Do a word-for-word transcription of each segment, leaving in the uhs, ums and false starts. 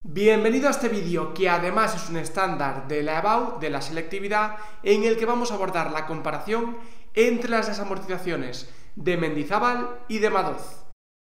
Bienvenido a este vídeo que además es un estándar de la E B A U, de la selectividad, en el que vamos a abordar la comparación entre las desamortizaciones de Mendizábal y de Madoz.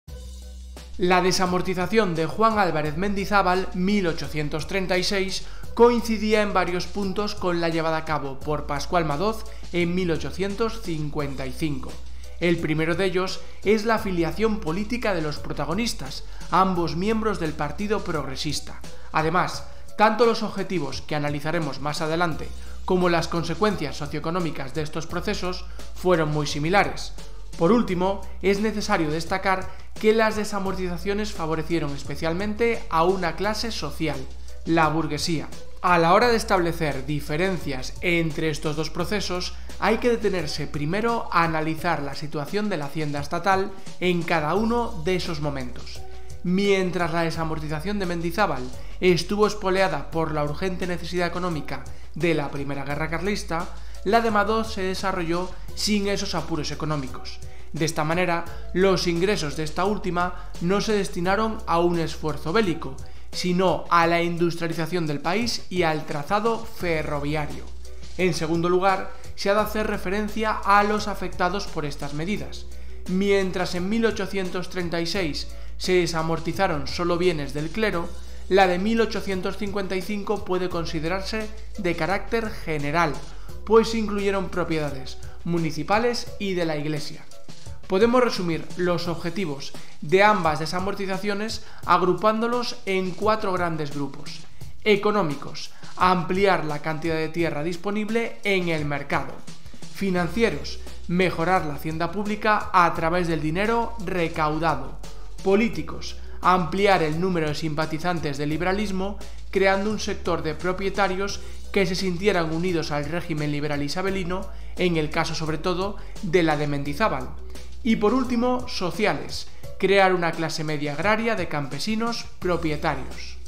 La desamortización de Juan Álvarez Mendizábal, mil ochocientos treinta y seis, coincidía en varios puntos con la llevada a cabo por Pascual Madoz en mil ochocientos cincuenta y cinco. El primero de ellos es la afiliación política de los protagonistas, ambos miembros del Partido Progresista. Además, tanto los objetivos que analizaremos más adelante como las consecuencias socioeconómicas de estos procesos fueron muy similares. Por último, es necesario destacar que las desamortizaciones favorecieron especialmente a una clase social, la burguesía. A la hora de establecer diferencias entre estos dos procesos, hay que detenerse primero a analizar la situación de la hacienda estatal en cada uno de esos momentos. Mientras la desamortización de Mendizábal estuvo espoleada por la urgente necesidad económica de la Primera Guerra Carlista, la de Madoz se desarrolló sin esos apuros económicos. De esta manera, los ingresos de esta última no se destinaron a un esfuerzo bélico, sino a la industrialización del país y al trazado ferroviario. En segundo lugar, se ha de hacer referencia a los afectados por estas medidas. Mientras en mil ochocientos treinta y seis se desamortizaron solo bienes del clero, la de mil ochocientos cincuenta y cinco puede considerarse de carácter general, pues incluyeron propiedades municipales y de la Iglesia. Podemos resumir los objetivos de ambas desamortizaciones agrupándolos en cuatro grandes grupos. Económicos: ampliar la cantidad de tierra disponible en el mercado. Financieros: mejorar la hacienda pública a través del dinero recaudado. Políticos: ampliar el número de simpatizantes del liberalismo, creando un sector de propietarios que se sintieran unidos al régimen liberal isabelino, en el caso sobre todo de la de Mendizábal. Y por último, sociales: crear una clase media agraria de campesinos propietarios.